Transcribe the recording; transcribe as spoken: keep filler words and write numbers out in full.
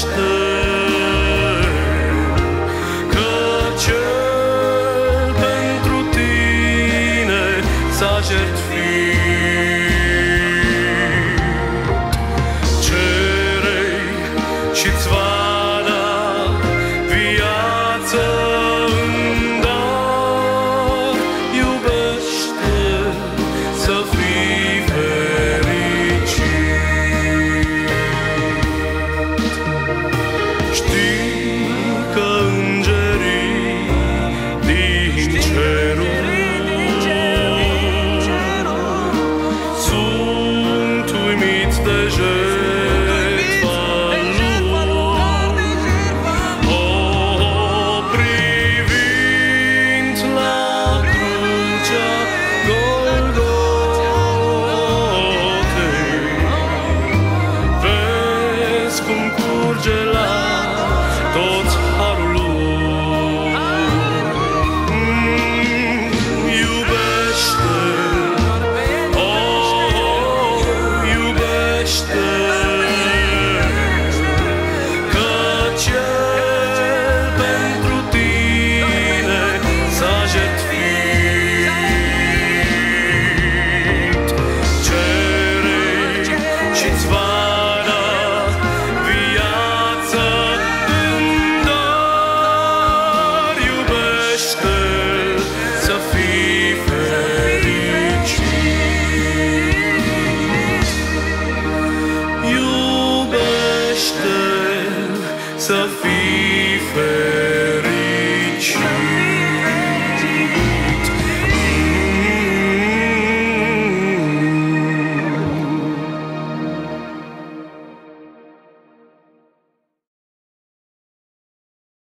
iubește, că Cel pentru tine s-a jertfit. Cere-i și-ți va da viață în dar, iubește să fii fericit. Știi că îngerii din cerul sunt uimiți de jertfa lui. O, privind la crucea Golgotei, vezi cum curge la toți harul lui. Mm, iubește, oh, iubește, că Cel pentru tine s-a jertfit. Cere-i și-ți va da viață în dar, iubește să fii fericit. Iubește să fii fericit.